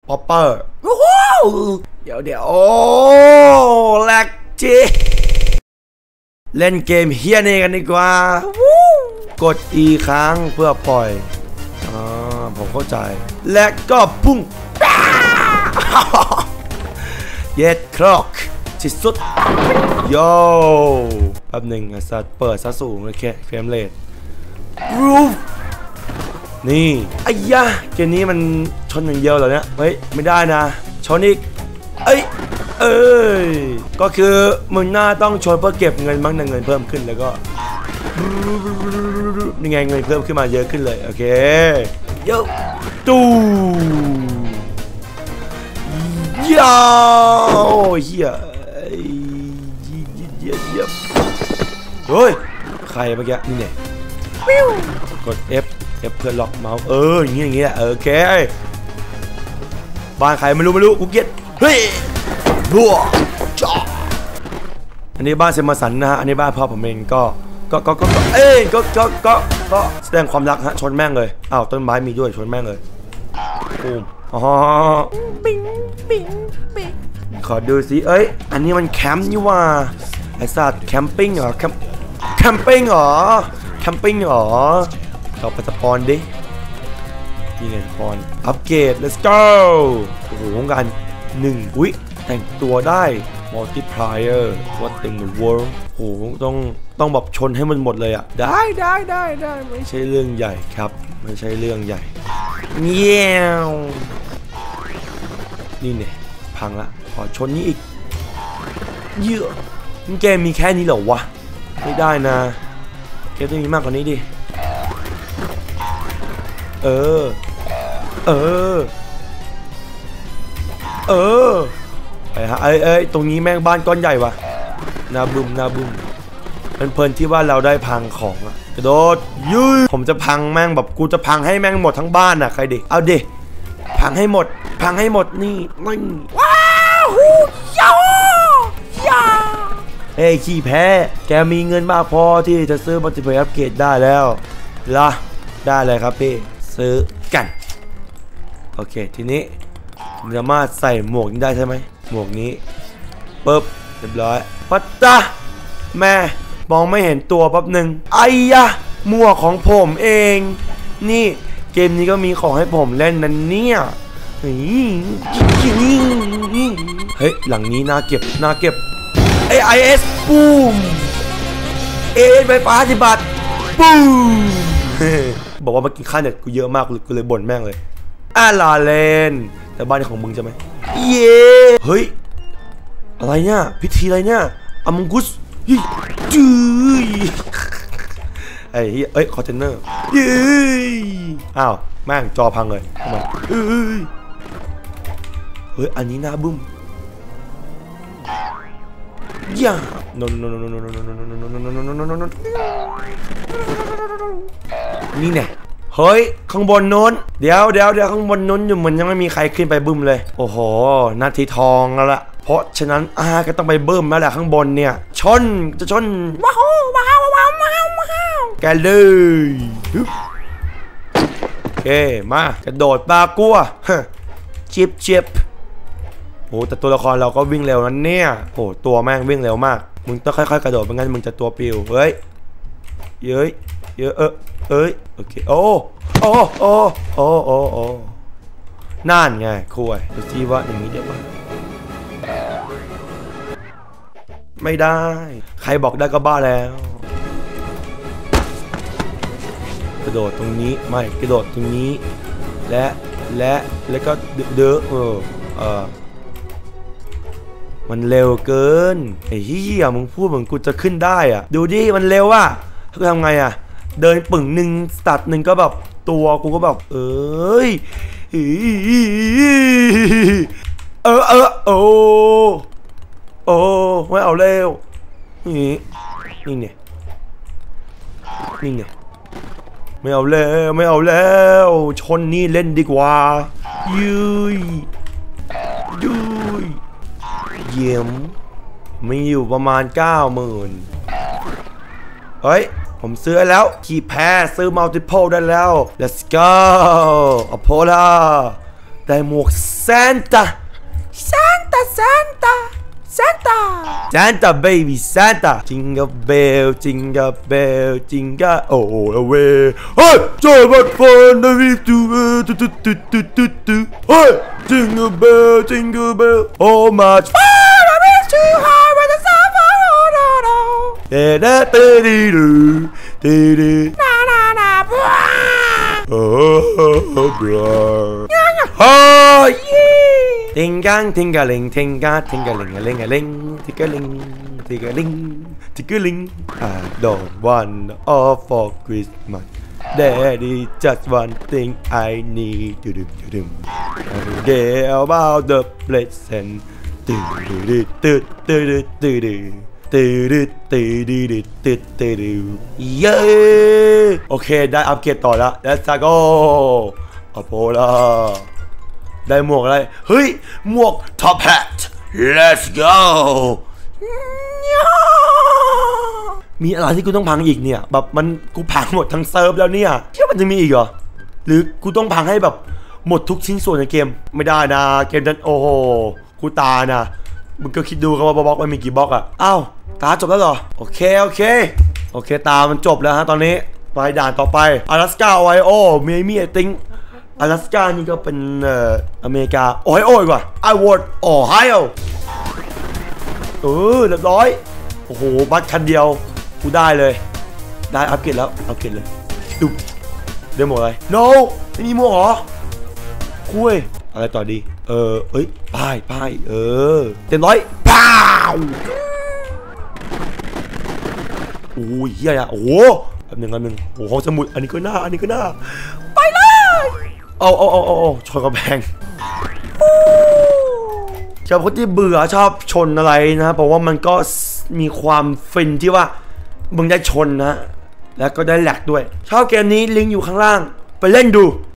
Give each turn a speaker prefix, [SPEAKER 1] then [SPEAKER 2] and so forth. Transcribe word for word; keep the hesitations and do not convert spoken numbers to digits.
[SPEAKER 1] ป๊อปเปอร์เดี๋ยวเดี๋ยวโอ้แลกจีเล่นเกมเฮียนี่กันดีกว่ากด E ค้างเพื่อปล่อยอ่าผมเข้าใจและก็ปุ้งเย็ดครอกที่สุดโย่แป๊บหนึ่งไอ้สัตว์เปิดซะสูงเลยแค่เฟรมเรทรูฟนี่ไอ้ยะเกมนี้มันชนอย่างเดียวเหรอเนี่ยเฮ้ยไม่ได้นะชนอีกเอ้ยเอ้ยก็คือมึงหน้าต้องชนเพื่อเก็บเงินบ้างนะเงินเพิ่มขึ้นแล้วก็นี่ไงเงินเพิ่มขึ้นมาเยอะขึ้นเลยโอเคเยอะตู้ยาวเฮียเฮ้ยใครเมื่อกี้นี่ไงกด F F เพื่อล็อกเมาส์เอออย่างงี้อย่างงี้แหละโอเคบ้านใครไม่รู้ไม่รู้กูเก็ตเฮ้ยรัวจ้าอันนี้บ้านเซมาสันนะฮะอันนี้บ้านพ่อผมเองก็ก็ก็ก็เอ้ยก็ก็ก็ก็แสดงความรักฮะชนแม่งเลยอ้าวต้นไม้มีด้วยชนแม่งเลยปูมอ๋อปิ๊งปิ๊งปิ๊งขอดูสิเอ้ยอันนี้มันแคมป์นี่ว่าไอ้สัตว์แคมปิ้งเหรอแคมแคมปิ้งเหรอแคมปิ้งเหรอเราไปสปอนดินี่ไงสปอนอัปเกรด let's go โอ้โหกันหนึ่งอุ้ยแต่งตัวได้ multiplier what in the world โอ้โหต้องต้องแบบชนให้มันหมดเลยอ่ะได้ได้ได้ได้ไม่ใช่เรื่องใหญ่ครับไม่ใช่เรื่องใหญ่เงี้ยวนี่เนี่ยพังละขอชนนี้อีกเยอะเกมมีแค่นี้เหรอวะไม่ได้นะเกมต้องมีมากกว่านี้ดิเออเออเออไปฮะเอ้ยเอ้ยตรงนี้แม่งบ้านก้อนใหญ่วะนาบุมนาบุมเพลินๆที่ว่าเราได้พังของอะกระโดดยืดผมจะพังแม่งแบบกูจะพังให้แม่งหมดทั้งบ้านอะใครดิเอาดิพังให้หมดพังให้หมดนี่นี่ว้าวย่อย่าเฮ้ยขี้แพ้แกมีเงินมากพอที่จะซื้อมัลติเพลย์อัปเกรดได้แล้วล่ะได้เลยครับพี่ซื้อกันโอเคทีนี้สามารถใส่หมวกนี้ได้ใช่ไหมหมวกนี้ปึ๊บเรียบร้อยปัตตาแม่มองไม่เห็นตัวแป๊บหนึ่งไอ้ยะหมวกของผมเองนี่เกมนี้ก็มีของให้ผมเล่นนั่นเนี่ยเฮ้ยหลังนี้น่าเก็บน่าเก็บไอไอเอสปูมเอไฟฟ้าสิบบาทปูมบอกว่ามากินข้าวเน็ตกูเยอะมากกูเลยบ่นแม่งเลยอาลาเลนแต่บ้านของมึงใช่ไหมเย้เฮ้ยอะไรเนี่ยพิธีอะไรเนี่ยอามังกุสจื้อไอ้เอ้ยคอนเทนเนอร์เย้อ้าวแม่งจอพังเลยทำไมเฮ้ยเฮ้ยอันนี้น่าบึ้มย่าโนโนโนโนโนโนโนโนโนโนโนโนนี่เนี่ยเฮ้ยข้างบนนู้นเดี๋ยวเดี๋ยวเดี๋ยวข้างบนนู้นอยู่เหมือนยังไม่มีใครขึ้นไปบึ้มเลยโอ้โหนาทีทองแล้วล่ะเพราะฉะนั้นอาก็ต้องไปบึ้มแล้วแหละข้างบนเนี่ยชนจะชนว้าวว้าวว้าวว้าวว้าวแกเลยโอเคมากระโดดปลากัวชิบชิบโอ้แต่ตัวละครเราก็วิ่งเร็วนั้นเนี่ยโอ้ตัวแม่งวิ่งเร็วมากมึงต้องค่อยๆกระโดดไม่งั้นมึงจะตัวปิวเฮ้ยเย้ยเยอะเออเอ้ยโอเคโอ้โอ้โอ้โอ้โอ้โอ้นั่นไงคุยดูสิว่าอย่างนี้เดี๋ยวมาไม่ได้ใครบอกได้ก็บ้าแล้วกระโดดตรงนี้ไม่กระโดดตรงนี้และและแล้วก็เด้อเออเออมันเร็วเกินไอ้เหี้ยมึงพูดเหมือนกูจะขึ้นได้อ่ะดูดิมันเร็วอ่ะเขาทำไงอ่ะเดินปึ่งหนึ่งสตาร์ทหนึ่งก็แบบตัวกูก็แบบเอ้ยเออเออโอ้โอ้ไม่เอาเร็วนี่นี่เนี่ยนี่เนี่ยไม่เอาแล้วไม่เอาแล้วชนนี่เล่นดีกว่ายืยยืยเยี่ยมมีอยู่ประมาณเก้าหมื่นเฮ้ยผมซื้อแล้วขี่แพ้ซื้อมัลติเพลได้แล้ว let's go อโพล่าได้หมวกซานต้าซานต้าซานต้าซานต้าซานต้าเบบี้ซานต้าจิงกับเบลจิงกับเบลจิงกับโอ้เวเฮ้ยจอดรถฟอนด์วิทูเอตุตุตุตุตุตุเฮ้ยจิงกับเบลจิงกับเบลโอ้มาชtoo high with the sun for all no da da da da da da na na na oh bro oh yeah tinggang tinggaling tingga tinggaling a ling a ling tinggaling tinggaling tinggaling I don't want all for Christmas Daddy just one thing I need to do to do every day about the presentตื่นตื่นตื่นตื่นตื่นตื่นตื่นตื่นตื่นตื่นเย้โอเคได้อัปเกรดต่อแล้ว Let's go อัพโพล่าได้หมวกอะไรเฮ้ยหมวก Top Hat Let's go มีอะไรที่กูต้องพังอีกเนี่ยแบบมันกูพังหมดทั้งเซิร์ฟแล้วเนี่ยคิดว่ามันจะมีอีกเหรอหรือกูต้องพังให้แบบหมดทุกชิ้นส่วนในเกมไม่ได้นะเกมนั้นโอ้โหกูตานะมึงก็คิดดูกันว่าบล็อกมันมีกี่บล็อกอะอ้าวตาจบแล้วเหรอโอเคโอเคโอเคตามันจบแล้วฮะตอนนี้ไปด่านต่อไป阿拉斯加ไวโอเมมี่ไอติง阿拉斯加นี่ก็เป็นเอ่ออเมริกาโอไฮโอดีกว่าไอวอร์ดโอไฮโอเออเรียบร้อยโอ้โหบัตรคันเดียวกูได้เลยได้อัปเกรดแล้วอัปเกรดเลยดูได้หมดเลย no ไม่มีหมวกเหรอคุยอะไรต่อดีเออเอ้ยป้ายป้ายเออเต็มร้อยป้าวโอ้ยเฮียอะโอ้โหแป๊บนึงแป๊บนึงโอ้โหสมุดอันนี้ก็น่าอันนี้ก็น่าไปเลยเอาเอาเอาเอาชนกระแพงชอบคนที่เบื่อชอบชนอะไรนะเพราะว่ามันก็มีความฟินที่ว่ามึงได้ชนนะแล้วก็ได้แหลกด้วยชอบเกมนี้ลิงก์อยู่ข้างล่างไปเล่นดู